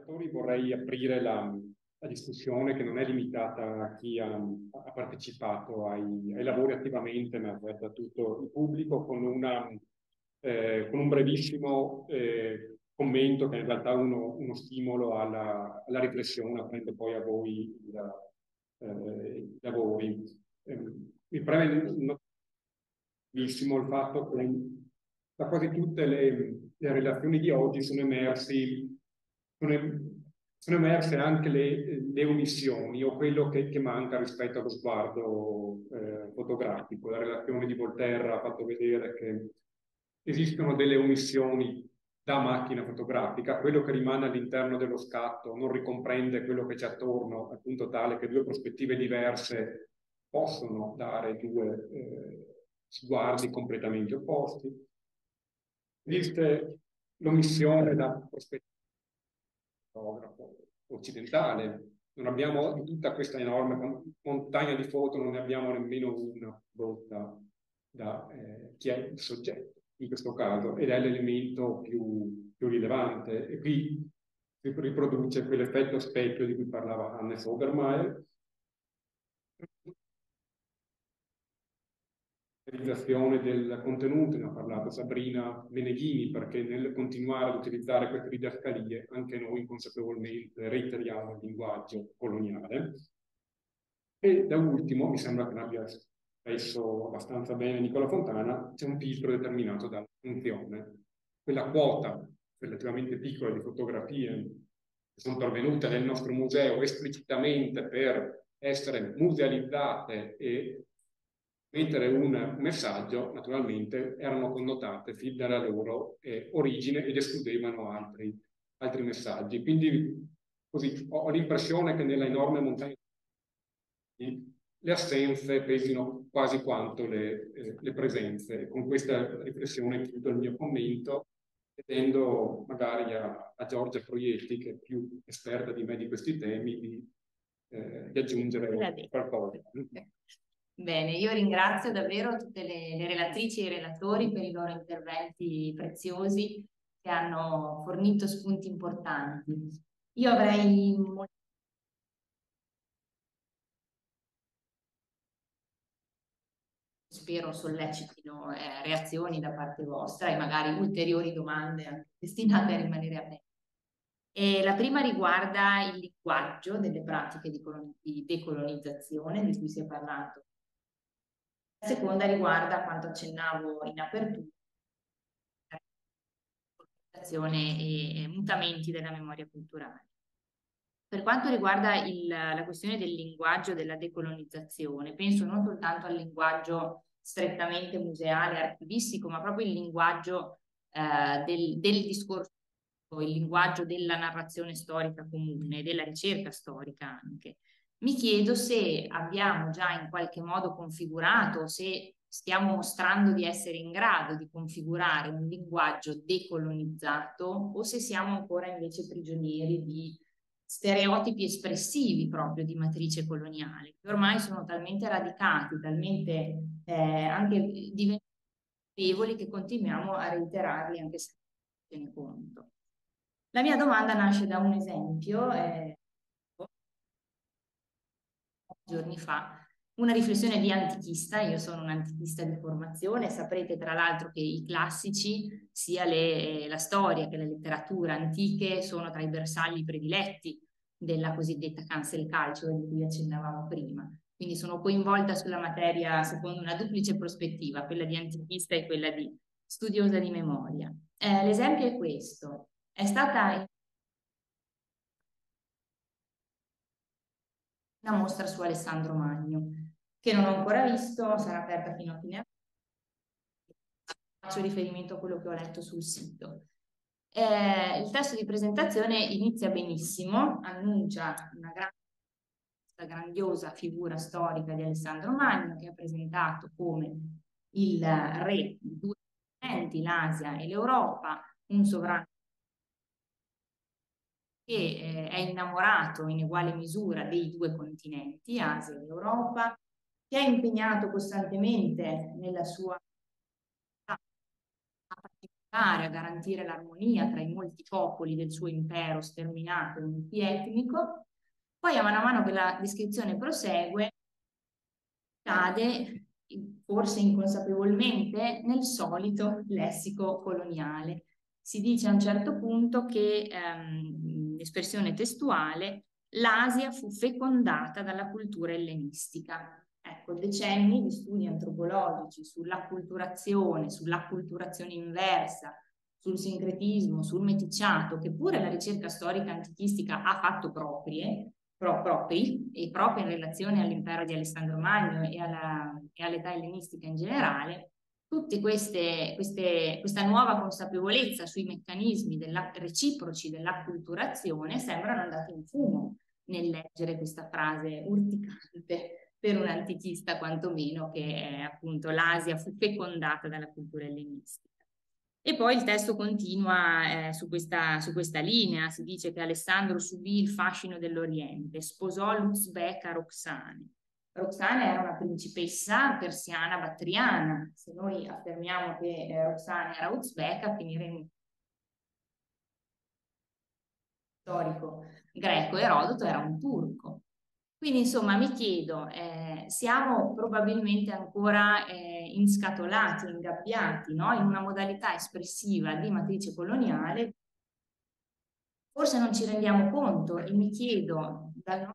relatori vorrei aprire la discussione, che non è limitata a chi ha partecipato ai lavori attivamente, ma a tutto il pubblico, con un brevissimo commento che è in realtà uno stimolo alla riflessione, prende poi a voi i lavori. Mi preme notissimo il fatto che da quasi tutte le relazioni di oggi sono, sono emerse anche le omissioni o quello che manca rispetto allo sguardo fotografico. La relazione di Voltaire ha fatto vedere che esistono delle omissioni da macchina fotografica, quello che rimane all'interno dello scatto non ricomprende quello che c'è attorno, al punto tale che due prospettive diverse possono dare due sguardi completamente opposti. Esiste l'omissione da prospettiva fotografo occidentale. Non abbiamo, in tutta questa enorme montagna di foto, non ne abbiamo nemmeno una prodotta da chi è il soggetto, in questo caso, ed è l'elemento più rilevante. E qui si riproduce quell'effetto specchio di cui parlava Hannes Obermeier, realizzazione del contenuto, ne ha parlato Sabrina Meneghini, perché nel continuare ad utilizzare queste didascalie anche noi inconsapevolmente reiteriamo il linguaggio coloniale. E da ultimo, mi sembra che l'abbia espresso abbastanza bene Nicola Fontana, c'è un filtro determinato dalla funzione. Quella quota relativamente piccola di fotografie che sono pervenute nel nostro museo esplicitamente per essere musealizzate e mettere un messaggio, naturalmente, erano connotate fin dalla loro origine ed escludevano altri messaggi. Quindi così, ho l'impressione che nella enorme montagna le assenze pesino quasi quanto le presenze. E con questa riflessione chiudo il mio commento, chiedendo magari a Giorgia Proietti, che è più esperta di me di questi temi, di aggiungere qualcosa. Bene, io ringrazio davvero tutte le relatrici e i relatori per i loro interventi preziosi che hanno fornito spunti importanti. Io avrei spero sollecitino reazioni da parte vostra e magari ulteriori domande anche destinate a rimanere aperte. E la prima riguarda il linguaggio delle pratiche di decolonizzazione di cui si è parlato. La seconda riguarda quanto accennavo in apertura, e mutamenti della memoria culturale. Per quanto riguarda la questione del linguaggio della decolonizzazione, penso non soltanto al linguaggio strettamente museale, archivistico, ma proprio il linguaggio del discorso, il linguaggio della narrazione storica comune, della ricerca storica anche. Mi chiedo se abbiamo già in qualche modo configurato, se stiamo mostrando di essere in grado di configurare un linguaggio decolonizzato o se siamo ancora invece prigionieri di stereotipi espressivi proprio di matrice coloniale, che ormai sono talmente radicati, talmente anche diventati che continuiamo a reiterarli anche se non ce ne conto. La mia domanda nasce da un esempio, giorni fa, una riflessione di antichista. Io sono un antichista di formazione, saprete tra l'altro che i classici, sia la storia che la letteratura antiche, sono tra i bersagli prediletti della cosiddetta cancel culture di cui accennavamo prima. Quindi sono coinvolta sulla materia secondo una duplice prospettiva, quella di antichista e quella di studiosa di memoria. L'esempio è questo. È stata una mostra su Alessandro Magno, che non ho ancora visto, sarà aperta fino a fine anno. Faccio riferimento a quello che ho letto sul sito. Il testo di presentazione inizia benissimo, annuncia una grandiosa figura storica di Alessandro Magno, che è presentato come il re di due continenti, l'Asia e l'Europa, un sovrano che è innamorato in uguale misura dei due continenti, Asia e Europa, che è impegnato costantemente nella sua a garantire l'armonia tra i molti popoli del suo impero sterminato e multietnico. Poi, a mano che la descrizione prosegue, cade, forse inconsapevolmente, nel solito lessico coloniale. Si dice a un certo punto che, espressione testuale, l'Asia fu fecondata dalla cultura ellenistica. Ecco, decenni di studi antropologici sull'acculturazione inversa, sul sincretismo, sul meticciato, che pure la ricerca storica antichistica ha fatto propri e proprio in relazione all'impero di Alessandro Magno e all'età ellenistica in generale, tutte questa nuova consapevolezza sui meccanismi reciproci dell'acculturazione sembrano andate in fumo nel leggere questa frase urticante per un antichista quantomeno, che è appunto l'Asia fu fecondata dalla cultura ellenistica. E poi il testo continua su questa linea, si dice che Alessandro subì il fascino dell'Oriente, sposò l'Uzbeka Roxane. Roxane era una principessa persiana battriana. Se noi affermiamo che Roxane era uzbeka, finiremo storico greco. Erodoto era un turco. Quindi insomma mi chiedo, siamo probabilmente ancora inscatolati, ingabbiati, no? In una modalità espressiva di matrice coloniale, forse non ci rendiamo conto e mi chiedo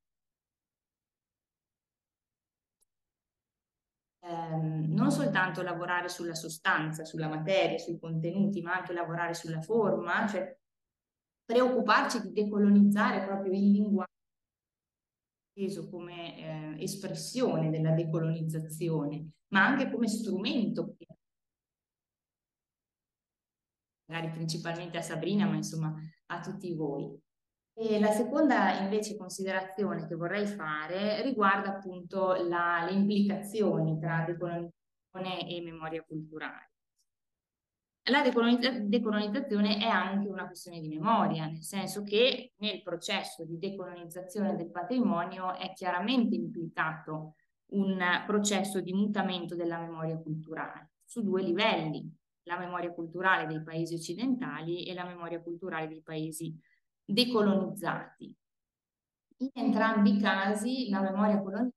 non soltanto lavorare sulla sostanza, sulla materia, sui contenuti, ma anche lavorare sulla forma, cioè preoccuparci di decolonizzare proprio il linguaggio come espressione della decolonizzazione, ma anche come strumento, magari principalmente a Sabrina, ma insomma a tutti voi. E la seconda invece considerazione che vorrei fare riguarda appunto le implicazioni tra decolonizzazione e memoria culturale. La decolonizzazione è anche una questione di memoria, nel senso che nel processo di decolonizzazione del patrimonio è chiaramente implicato un processo di mutamento della memoria culturale su due livelli: la memoria culturale dei paesi occidentali e la memoria culturale dei paesi decolonizzati. In entrambi i casi la memoria coloniale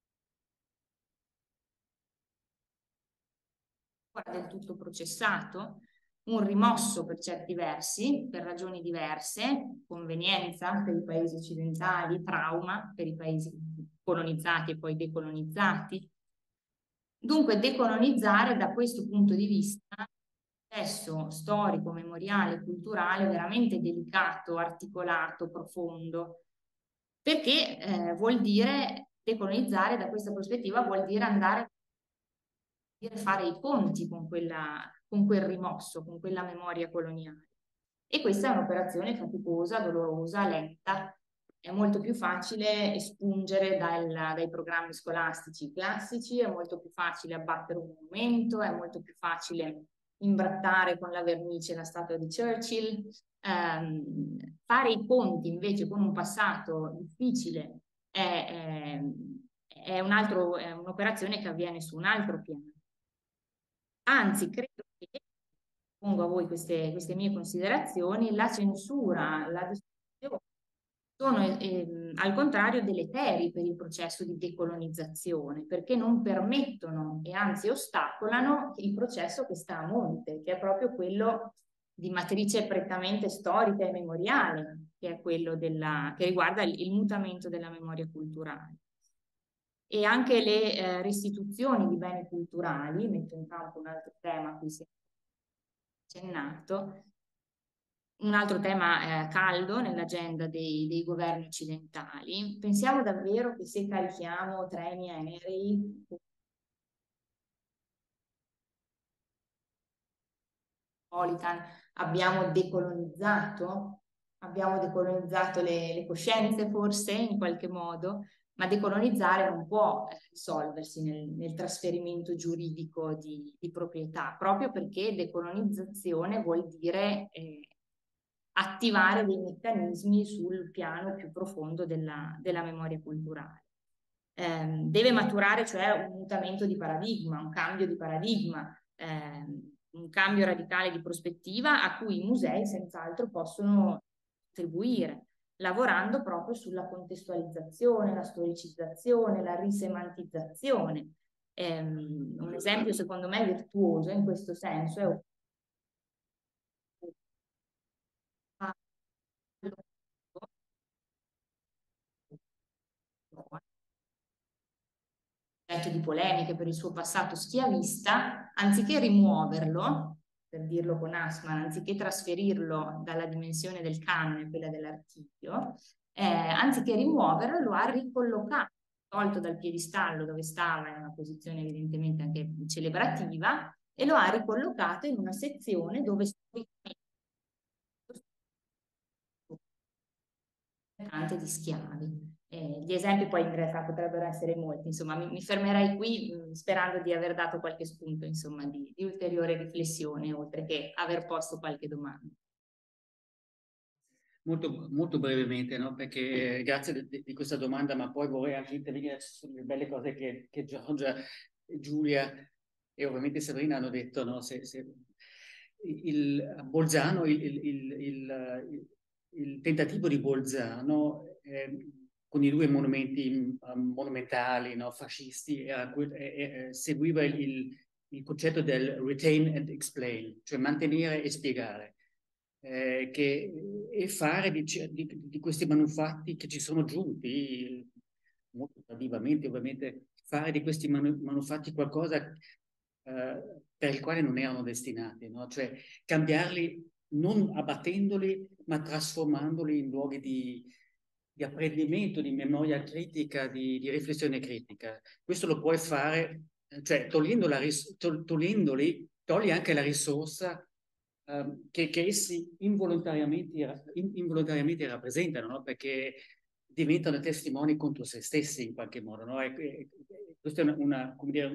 del tutto processato, un rimosso per certi versi, per ragioni diverse, convenienza per i paesi occidentali, trauma per i paesi colonizzati e poi decolonizzati. Dunque decolonizzare da questo punto di vista è un processo storico, memoriale, culturale veramente delicato, articolato, profondo, perché vuol dire decolonizzare da questa prospettiva, vuol dire andare fare i conti con quel rimosso, con quella memoria coloniale. E questa è un'operazione faticosa, dolorosa, lenta. È molto più facile espungere dai programmi scolastici classici, è molto più facile abbattere un monumento, è molto più facile imbrattare con la vernice la statua di Churchill. Fare i conti invece con un passato difficile è un'operazione che avviene su un altro piano. Anzi, credo che, pongo a voi queste mie considerazioni, la censura, la distruzione sono al contrario deleteri per il processo di decolonizzazione, perché non permettono e anzi ostacolano il processo che sta a monte, che è proprio quello di matrice prettamente storica e memoriale, che è quello che riguarda il mutamento della memoria culturale. E anche le restituzioni di beni culturali, metto in campo un altro tema a cui si è accennato, un altro tema caldo nell'agenda dei governi occidentali. Pensiamo davvero che se carichiamo treni aerei abbiamo decolonizzato? Abbiamo decolonizzato le coscienze forse in qualche modo? Ma decolonizzare non può risolversi nel trasferimento giuridico di proprietà, proprio perché decolonizzazione vuol dire attivare dei meccanismi sul piano più profondo della memoria culturale. Deve maturare cioè un mutamento di paradigma, un cambio di paradigma. un cambio radicale di prospettiva a cui i musei senz'altro possono contribuire, lavorando proprio sulla contestualizzazione, la storicizzazione, la risemantizzazione. Un esempio secondo me virtuoso in questo senso è oggetto di polemiche per il suo passato schiavista, anziché rimuoverlo, per dirlo con Assman, anziché trasferirlo dalla dimensione del canone a quella dell'archivio, anziché rimuoverlo, lo ha ricollocato, tolto dal piedistallo dove stava in una posizione evidentemente anche celebrativa, e lo ha ricollocato in una sezione dove storicamente di schiavi. Gli esempi poi in realtà potrebbero essere molti, insomma mi fermerei qui sperando di aver dato qualche spunto insomma di ulteriore riflessione oltre che aver posto qualche domanda. Molto, molto brevemente, no? Perché grazie di questa domanda, ma poi vorrei anche intervenire sulle belle cose che Giorgia, Giulia e ovviamente Sabrina hanno detto, no? Il Bolzano, il tentativo di Bolzano con i due monumenti monumentali, no? Fascisti, seguiva il concetto del retain and explain, cioè mantenere e spiegare. E fare di questi manufatti che ci sono giunti, molto tardivamente ovviamente, fare di questi manufatti qualcosa per il quale non erano destinati, no? Cioè cambiarli non abbattendoli, ma trasformandoli in luoghi di apprendimento, di memoria critica, di riflessione critica. Questo lo puoi fare, cioè togliendoli, togli anche la risorsa che essi involontariamente rappresentano, no? Perché diventano testimoni contro se stessi in qualche modo. No? Questo è come dire,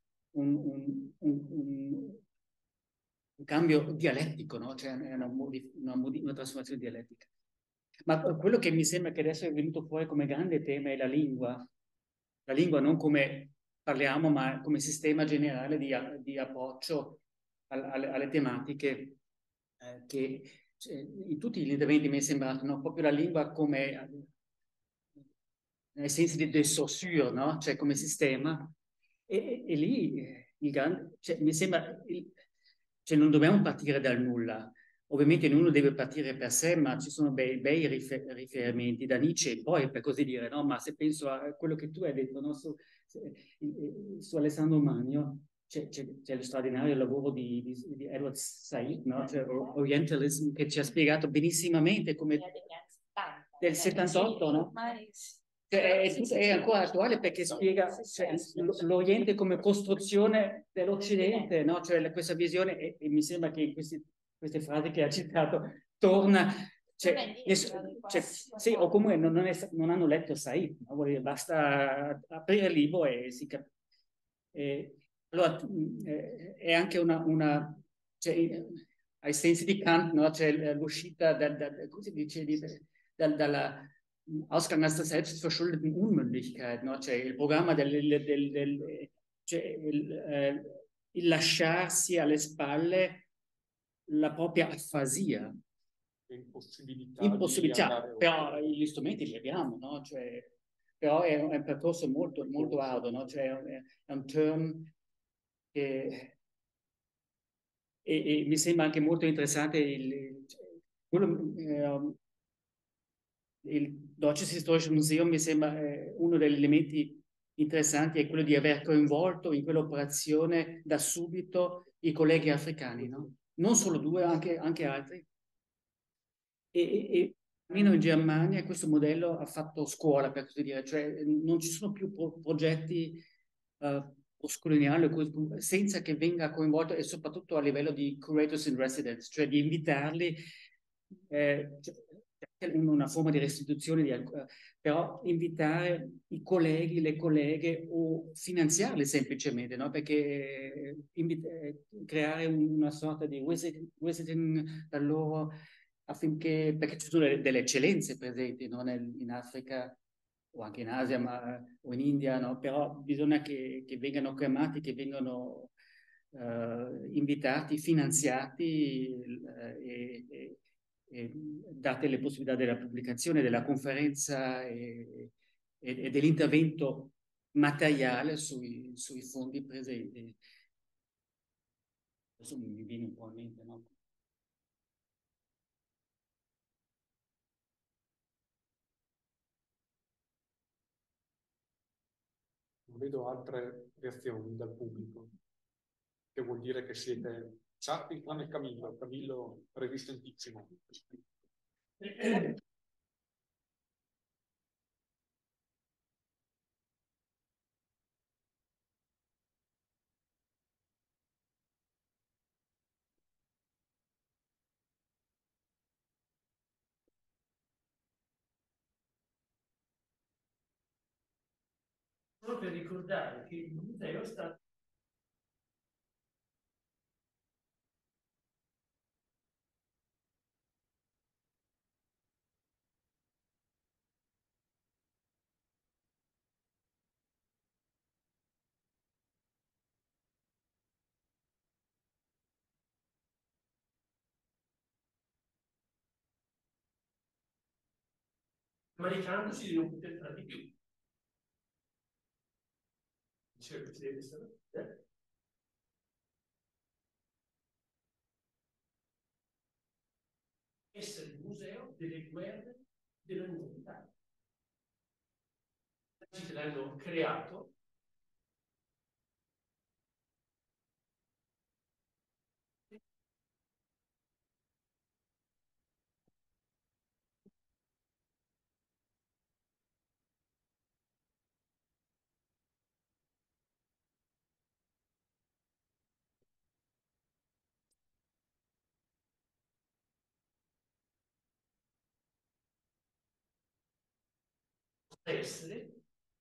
un cambio dialettico, no? Cioè è una trasformazione dialettica. Ma quello che mi sembra che adesso è venuto fuori come grande tema è la lingua. La lingua non come parliamo, ma come sistema generale di approccio alle tematiche che cioè, in tutti gli interventi mi è sembrato, no? Proprio la lingua come nel senso di saussure, no? Cioè come sistema. E lì cioè, mi sembra, cioè, non dobbiamo partire dal nulla. Ovviamente ognuno deve partire per sé, ma ci sono bei riferimenti da Nietzsche e poi, per così dire, no? Ma se penso a quello che tu hai detto, no? Su Alessandro Magno, c'è lo straordinario lavoro di Edward Said, no? Cioè, Orientalism, che ci ha spiegato benissimamente come del 78, no? È ancora attuale perché spiega cioè, l'Oriente come costruzione dell'Occidente, no? Cioè questa visione, e mi sembra che in queste frasi che ha citato torna. Sì, o comunque non hanno letto Said, no? Basta aprire il libro e si capisce. Allora, è anche cioè, ai sensi di Kant, no? C'è l'uscita come si dice, dalla Ausgang aus der selbstverschuldeten Unmündigkeit, no? Cioè il programma cioè il lasciarsi alle spalle la propria afasia. Impossibilità, però gli strumenti li abbiamo, no? Cioè, però è un percorso molto, molto arduo, no? Cioè, è un term che... E mi sembra anche molto interessante il Deutsches Historisches Museum mi sembra uno degli elementi interessanti è quello di aver coinvolto in quell'operazione da subito i colleghi africani, no? Non solo due, anche altri. E almeno in Germania questo modello ha fatto scuola, per così dire, cioè non ci sono più progetti postcoloniali senza che venga coinvolto e soprattutto a livello di curators in residence, cioè di invitarli in una forma di restituzione, però invitare i colleghi, le colleghe o finanziarli semplicemente, no? Perché creare una sorta di visiting da loro affinché, perché ci sono delle eccellenze presenti, no? In Africa o anche in Asia o in India, no? Però bisogna che vengano chiamati, che vengano invitati, finanziati e date le possibilità della pubblicazione, della conferenza e dell'intervento materiale sui fondi presenti. Adesso mi viene un po' in mente, no? Non vedo altre reazioni dal pubblico, che vuol dire che siete sarti tranne Camillo, Camillo resistentissimo. Solo per ricordare che il museo sta maricandosi di non poter fare di più. Dice il Presidente, essere il museo delle guerre della nuova Italia. L'hanno creato essere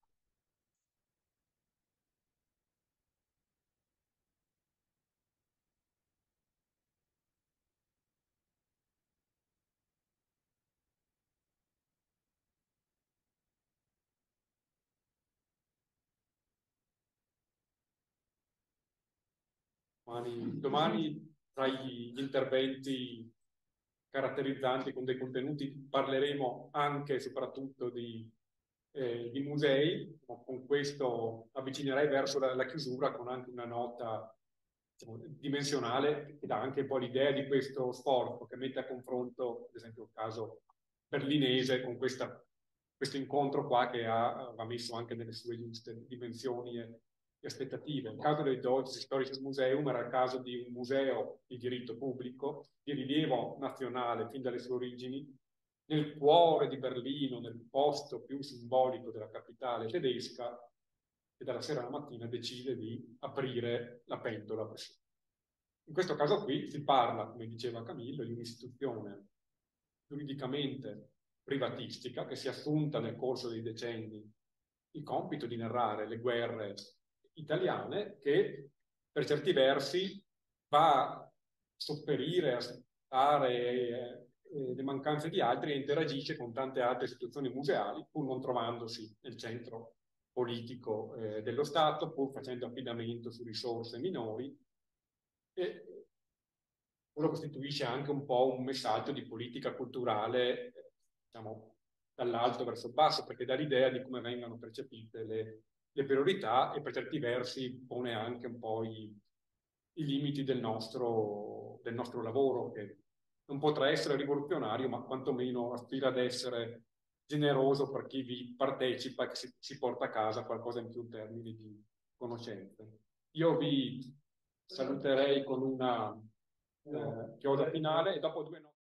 Domani tra gli interventi caratterizzanti con dei contenuti parleremo anche e soprattutto di musei. Con questo avvicinerei verso la chiusura con anche una nota, diciamo, dimensionale che dà anche un po' l'idea di questo sforzo che mette a confronto, ad esempio, il caso berlinese con questo incontro qua che va messo anche nelle sue giuste dimensioni e aspettative. Il caso del Deutsches Historisches Museum era il caso di un museo di diritto pubblico di rilievo nazionale fin dalle sue origini, nel cuore di Berlino, nel posto più simbolico della capitale tedesca, e dalla sera alla mattina decide di aprire la pentola. In questo caso qui si parla, come diceva Camillo, di un'istituzione giuridicamente privatistica che si è assunta nel corso dei decenni il compito di narrare le guerre italiane, che per certi versi va a sopperire, a sfruttare le mancanze di altri e interagisce con tante altre istituzioni museali, pur non trovandosi nel centro politico dello Stato, pur facendo affidamento su risorse minori. E quello costituisce anche un po' un messaggio di politica culturale, diciamo, dall'alto verso il basso, perché dà l'idea di come vengano percepite le priorità e per certi versi pone anche un po' i limiti del nostro lavoro, che non potrà essere rivoluzionario, ma quantomeno aspira ad essere generoso per chi vi partecipa, che si porta a casa qualcosa in più in termini di conoscenze. Io vi saluterei con una chiosa finale e dopo 2 notti